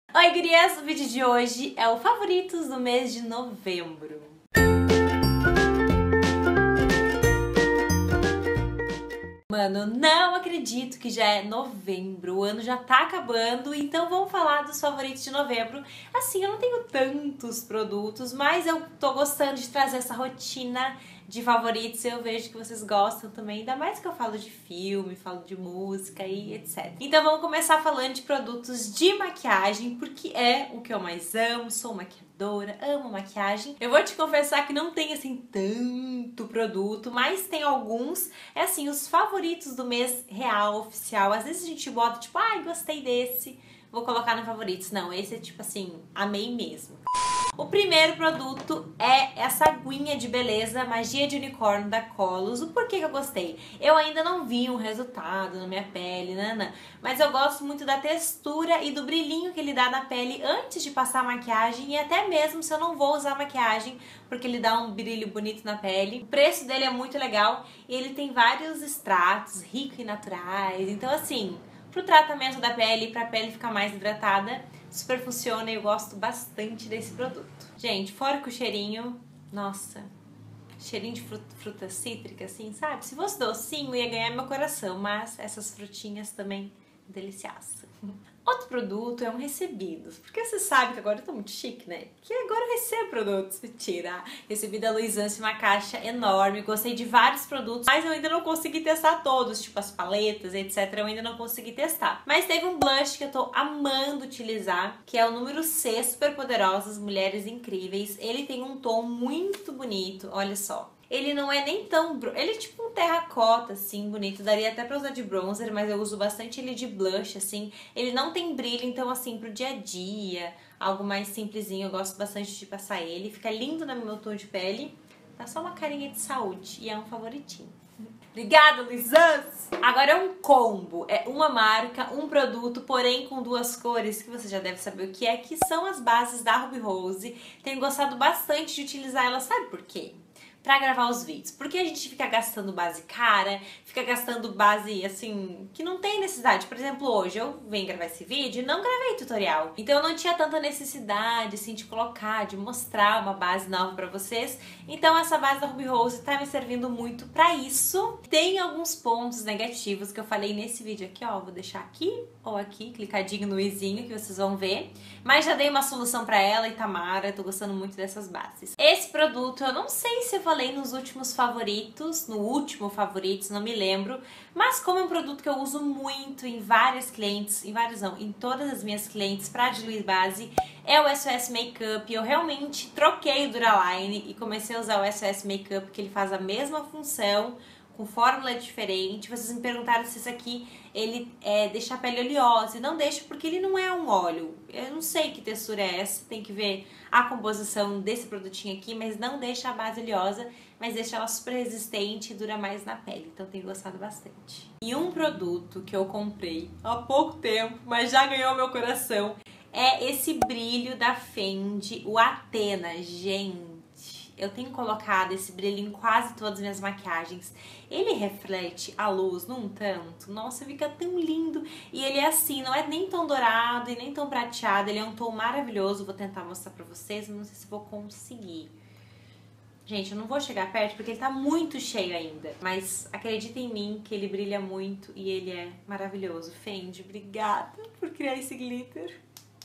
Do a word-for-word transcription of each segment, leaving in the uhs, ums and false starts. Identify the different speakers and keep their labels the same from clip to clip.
Speaker 1: Oi, gurias! O vídeo de hoje é o favoritos do mês de novembro. Mano, não acredito que já é novembro, o ano já tá acabando, então vamos falar dos favoritos de novembro. Assim, eu não tenho tantos produtos, mas eu tô gostando de trazer essa rotina de favoritos. Eu vejo que vocês gostam também, ainda mais que eu falo de filme, falo de música e etcétera. Então vamos começar falando de produtos de maquiagem, porque é o que eu mais amo, sou maquiadora, amo maquiagem. Eu vou te confessar que não tem assim tanto produto, mas tem alguns, é assim, os favoritos do mês real, oficial. Às vezes a gente bota tipo, ai, ah, gostei desse, vou colocar no favoritos. Não, esse é tipo assim, amei mesmo. O primeiro produto é essa aguinha de beleza Magia de Unicórnio da Colors. O porquê que eu gostei? Eu ainda não vi um resultado na minha pele, nana, mas eu gosto muito da textura e do brilhinho que ele dá na pele antes de passar a maquiagem, e até mesmo se eu não vou usar maquiagem, porque ele dá um brilho bonito na pele. O preço dele é muito legal e ele tem vários extratos ricos e naturais, então assim, pro tratamento da pele e pra pele ficar mais hidratada, super funciona e eu gosto bastante desse produto. Gente, fora que o cheirinho, nossa, cheirinho de fruta, fruta cítrica, assim, sabe? Se fosse docinho, ia ganhar meu coração, mas essas frutinhas também deliciosas. Outro produto é um recebidos, porque você sabe que agora eu tô muito chique, né? Que agora eu recebo produtos. Mentira! Recebi da Luisance uma caixa enorme, gostei de vários produtos, mas eu ainda não consegui testar todos, tipo as paletas, etcétera. Eu ainda não consegui testar. Mas teve um blush que eu tô amando utilizar, que é o número C, Super Poderosas Mulheres Incríveis. Ele tem um tom muito bonito, olha só. Ele não é nem tão... Ele é tipo um terracota, assim, bonito. Daria até pra usar de bronzer, mas eu uso bastante ele de blush, assim. Ele não tem brilho, então, assim, pro dia a dia, algo mais simplesinho, eu gosto bastante de passar ele. Fica lindo no meu tom de pele. Dá só uma carinha de saúde e é um favoritinho. Obrigada, Luisance! Agora é um combo. É uma marca, um produto, porém com duas cores, que você já deve saber o que é, que são as bases da Ruby Rose. Tenho gostado bastante de utilizar elas, sabe por quê? Pra gravar os vídeos, porque a gente fica gastando base cara, fica gastando base assim, que não tem necessidade. Por exemplo, hoje eu venho gravar esse vídeo e não gravei tutorial, então eu não tinha tanta necessidade assim de colocar, de mostrar uma base nova pra vocês. Então essa base da Ruby Rose tá me servindo muito pra isso. Tem alguns pontos negativos que eu falei nesse vídeo aqui, ó, vou deixar aqui ou aqui, clicadinho no izinho que vocês vão ver, mas já dei uma solução pra ela e Tamara, tô gostando muito dessas bases. Esse produto eu não sei se eu falei nos últimos favoritos, no último favoritos, não me lembro, mas como é um produto que eu uso muito em várias clientes, em vários não, em todas as minhas clientes pra diluir base, é o S O S Makeup. Eu realmente troquei o Duraline e comecei a usar o S O S Makeup, que ele faz a mesma função, com fórmula diferente. Vocês me perguntaram se esse aqui ele é, deixa a pele oleosa, e não deixa porque ele não é um óleo. Eu não sei que textura é essa, tem que ver a composição desse produtinho aqui, mas não deixa a base oleosa, mas deixa ela super resistente e dura mais na pele, então tenho gostado bastante. E um produto que eu comprei há pouco tempo, mas já ganhou meu coração, é esse brilho da Fendi, o Athena. Gente, eu tenho colocado esse brilho em quase todas as minhas maquiagens. Ele reflete a luz num tanto, nossa, fica tão lindo. E ele é assim, não é nem tão dourado e nem tão prateado, ele é um tom maravilhoso. Vou tentar mostrar pra vocês, mas não sei se vou conseguir. Gente, eu não vou chegar perto porque ele tá muito cheio ainda. Mas acredita em mim que ele brilha muito e ele é maravilhoso. Fendi, obrigada por criar esse glitter.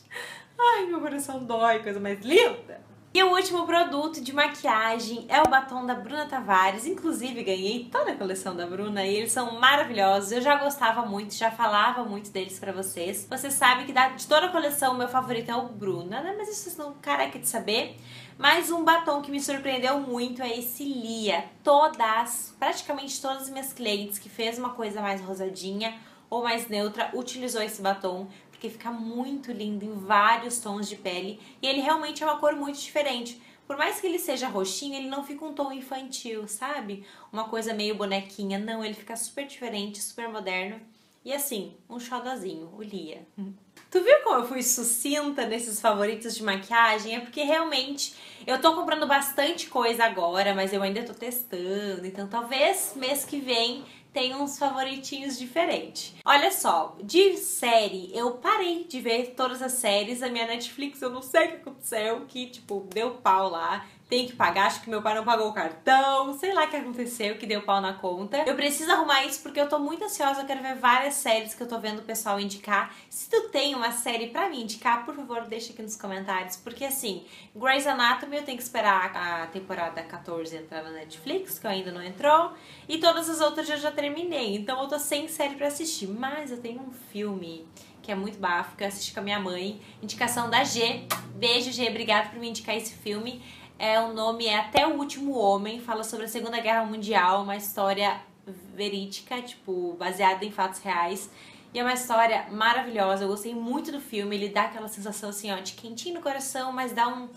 Speaker 1: Ai, meu coração dói, coisa mais linda! E o último produto de maquiagem é o batom da Bruna Tavares. Inclusive ganhei toda a coleção da Bruna e eles são maravilhosos. Eu já gostava muito, já falava muito deles pra vocês. Vocês sabem que de toda a coleção o meu favorito é o Bruna, né? Mas vocês não careca de saber. Mas um batom que me surpreendeu muito é esse Lia. Todas, praticamente todas as minhas clientes que fez uma coisa mais rosadinha ou mais neutra utilizou esse batom, porque fica muito lindo em vários tons de pele e ele realmente é uma cor muito diferente. Por mais que ele seja roxinho, ele não fica um tom infantil, sabe? Uma coisa meio bonequinha, não, ele fica super diferente, super moderno. E assim, um xodozinho, o Lia. Tu viu como eu fui sucinta nesses favoritos de maquiagem? É porque realmente eu tô comprando bastante coisa agora, mas eu ainda tô testando, então talvez mês que vem tem uns favoritinhos diferentes. Olha só, de série, eu parei de ver todas as séries. A minha Netflix, eu não sei o que aconteceu, que tipo, deu pau lá. Tem que pagar, acho que meu pai não pagou o cartão, sei lá o que aconteceu, que deu pau na conta. Eu preciso arrumar isso porque eu tô muito ansiosa, eu quero ver várias séries que eu tô vendo o pessoal indicar. Se tu tem uma série pra me indicar, por favor, deixa aqui nos comentários, porque assim, Grey's Anatomy eu tenho que esperar a temporada quatorze entrar na Netflix, que ainda não entrou, e todas as outras eu já terminei, então eu tô sem série pra assistir, mas eu tenho um filme que é muito bafo, que eu assisti com a minha mãe, indicação da G. Beijo, G, obrigada por me indicar esse filme. É, o nome é Até o Último Homem, fala sobre a Segunda Guerra Mundial, uma história verídica, tipo, baseada em fatos reais. E é uma história maravilhosa, eu gostei muito do filme, ele dá aquela sensação assim, ó, de quentinho no coração, mas dá um...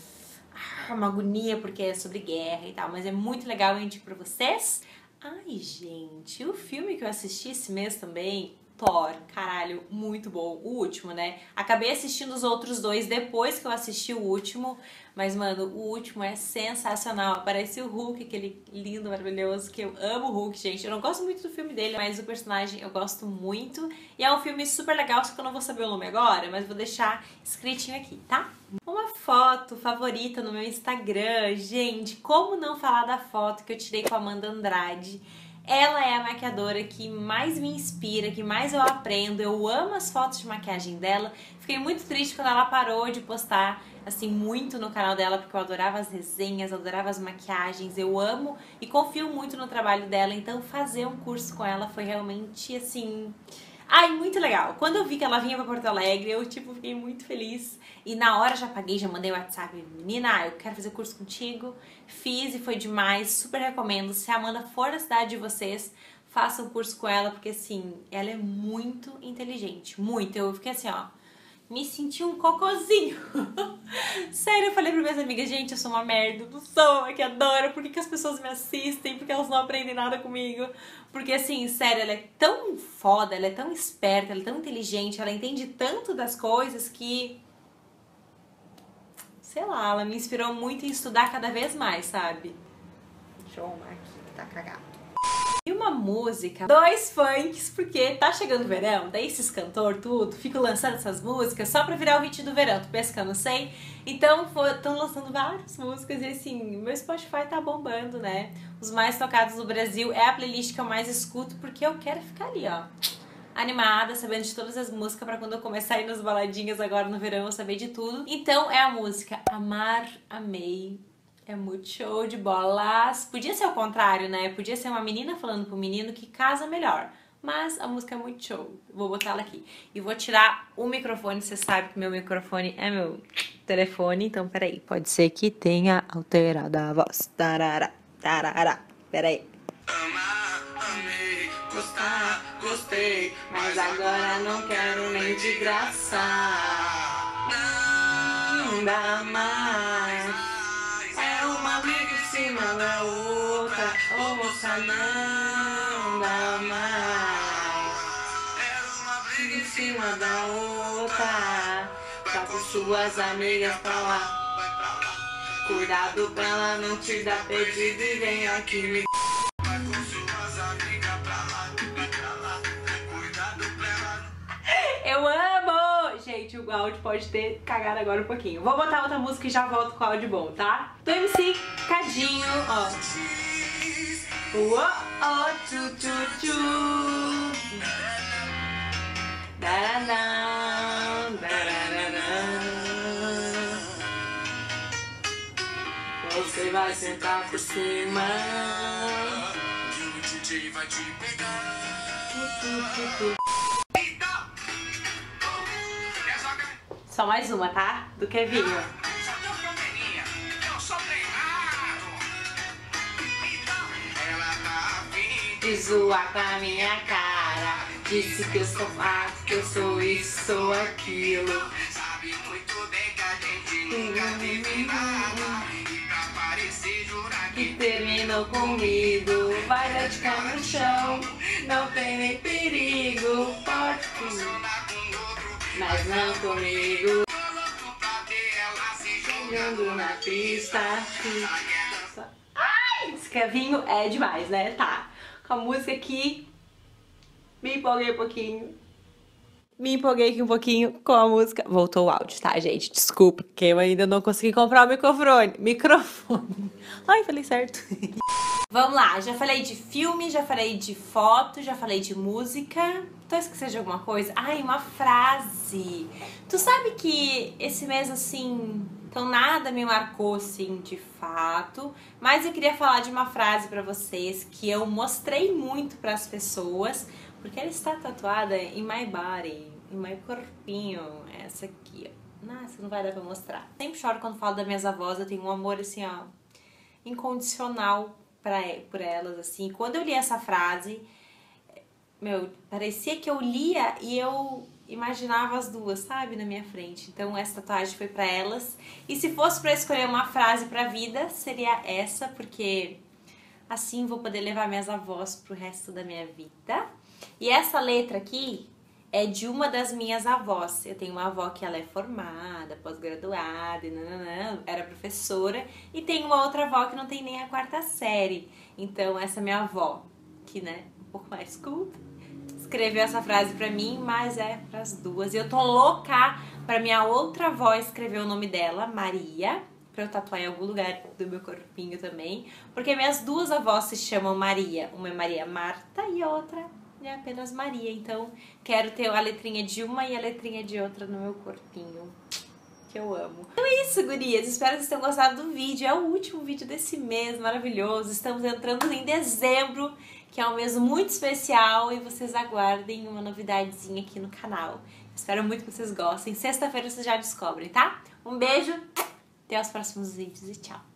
Speaker 1: uma agonia, porque é sobre guerra e tal, mas é muito legal, eu indico pra vocês. Ai, gente, o filme que eu assisti esse mês também... Thor, caralho, muito bom. O último, né? Acabei assistindo os outros dois depois que eu assisti o último. Mas, mano, o último é sensacional. Aparece o Hulk, aquele lindo, maravilhoso, que eu amo o Hulk, gente. Eu não gosto muito do filme dele, mas o personagem eu gosto muito. E é um filme super legal, só que eu não vou saber o nome agora, mas vou deixar escritinho aqui, tá? Uma foto favorita no meu Instagram. Gente, como não falar da foto que eu tirei com a Amanda Andrade? Ela é a maquiadora que mais me inspira, que mais eu aprendo. Eu amo as fotos de maquiagem dela. Fiquei muito triste quando ela parou de postar assim muito no canal dela, porque eu adorava as resenhas, adorava as maquiagens. Eu amo e confio muito no trabalho dela. Então fazer um curso com ela foi realmente assim... ai, muito legal. Quando eu vi que ela vinha pra Porto Alegre, eu tipo fiquei muito feliz. E na hora já paguei, já mandei o WhatsApp. Menina, eu quero fazer curso contigo. Fiz e foi demais, super recomendo. Se a Amanda for da cidade de vocês, façam um curso com ela, porque assim, ela é muito inteligente, muito. Eu fiquei assim, ó, me senti um cocôzinho. Sério, eu falei para minhas amigas, gente, eu sou uma merda, eu não sou maquiadora, por que, que as pessoas me assistem? Porque elas não aprendem nada comigo. Porque assim, sério, ela é tão foda, ela é tão esperta, ela é tão inteligente, ela entende tanto das coisas que... sei lá, ela me inspirou muito em estudar cada vez mais, sabe? Deixa eu arrumar aqui, que tá cagado. E uma música, dois funks, porque tá chegando o verão, daí esses cantor tudo, fico lançando essas músicas só pra virar o hit do verão, tu pensa que eu não sei? Então, estão lançando várias músicas e assim, meu Spotify tá bombando, né? Os mais tocados do Brasil é a playlist que eu mais escuto, porque eu quero ficar ali, ó, animada, sabendo de todas as músicas, pra quando eu começar a ir nas baladinhas agora no verão eu saber de tudo. Então é a música Amar, Amei. É muito show de bolas. Podia ser o contrário, né? Podia ser uma menina falando pro menino que casa melhor. Mas a música é muito show. Vou botar ela aqui. E vou tirar o microfone. Você sabe que meu microfone é meu telefone. Então, peraí. Pode ser que tenha alterado a voz. Tarará, tarará. Peraí. Amar, amei, gostar, gostei. Mas agora não quero nem de graça. Não dá mais. É uma briga em cima da outra. Ô moça, não dá mais. É uma briga em cima da outra. Tá com suas amigas pra lá. Cuidado pra ela não te dar pedido e vem aqui me... vai com suas amigas pra lá, pra lá. Cuidado pra ela. Eu amo! Gente, o áudio pode ter cagado agora um pouquinho. Vou botar outra música e já volto com o áudio bom, tá? Do M C Cadinho, ó. Uou, ó, tchu, tchu, tchu. Daradã, daradã. Você vai sentar por cima. O D J vai te pegar. Tu, tu, tu, tu. Só mais uma, tá? Do Kevinho. De zoar com a minha cara. Disse que eu sou mato, que eu sou isso, sou aquilo. Sabe muito bem que a gente nunca teve nada. E pra parecer jurar que terminou comigo. Vai dar de cá no chão, não tem nem perigo. Pode funcionar com outro, mas não comigo. Jogando na pista. Ai, esse Kevinho é demais, né? Tá. com a música aqui. Me empolguei um pouquinho. Me empolguei aqui um pouquinho com a música. Voltou o áudio, tá, gente? Desculpa, porque eu ainda não consegui comprar o microfone. Microfone. Ai, falei certo. Vamos lá, já falei de filme, já falei de foto, já falei de música. Tô esquecendo de alguma coisa? Ai, uma frase. Tu sabe que esse mês, assim, então nada me marcou, assim, de fato. Mas eu queria falar de uma frase pra vocês que eu mostrei muito pras pessoas, porque ela está tatuada em my body, em my corpinho. Essa aqui, ó. Nossa, não vai dar pra mostrar. Sempre choro quando falo das minhas avós, eu tenho um amor, assim, ó, incondicional pra, por elas, assim. Quando eu li essa frase, meu, parecia que eu lia e eu imaginava as duas, sabe, na minha frente. Então essa tatuagem foi pra elas. E se fosse pra escolher uma frase pra vida, seria essa, porque assim vou poder levar minhas avós pro resto da minha vida. E essa letra aqui é de uma das minhas avós. Eu tenho uma avó que ela é formada, pós-graduada, era professora. E tem uma outra avó que não tem nem a quarta série. Então essa minha avó, que, né, um pouco mais culta, escreveu essa frase pra mim, mas é pras duas. E eu tô louca pra minha outra avó escrever o nome dela, Maria, pra eu tatuar em algum lugar do meu corpinho também. Porque minhas duas avós se chamam Maria. Uma é Maria Marta e a outra é apenas Maria. Então quero ter a letrinha de uma e a letrinha de outra no meu corpinho, que eu amo. Então é isso, gurias. Espero que vocês tenham gostado do vídeo. É o último vídeo desse mês maravilhoso. Estamos entrando em dezembro, que é um mês muito especial, e vocês aguardem uma novidadezinha aqui no canal. Espero muito que vocês gostem. Sexta-feira vocês já descobrem, tá? Um beijo, até os próximos vídeos e tchau!